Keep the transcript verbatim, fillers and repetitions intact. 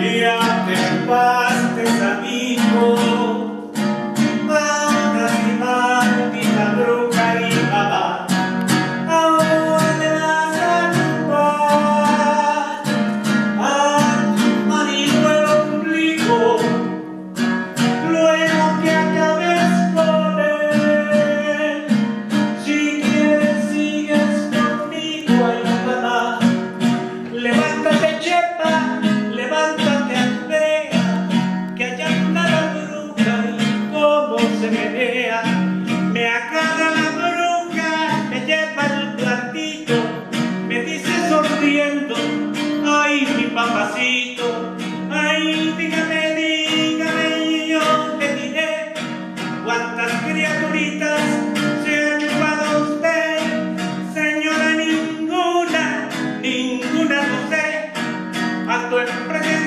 Ya te pastes, amigo, Ana y Marti, la bruja y mamá. Ahora le vas a chupar a tu marido el ombligo, luego que acabes con él. Si quieres sigues conmigo, ay mamá. Levántate, chepa, levántate, Andrea, que allá anda la bruja y cómo se menea. Me agarra la bruja, me lleva al cuartito, me dice sonriendo, ay mi papacito, ay dígame, dígame y yo te diré cuántas criaturitas se ha llevado usted. Señora, ninguna, ninguna no sé, ando en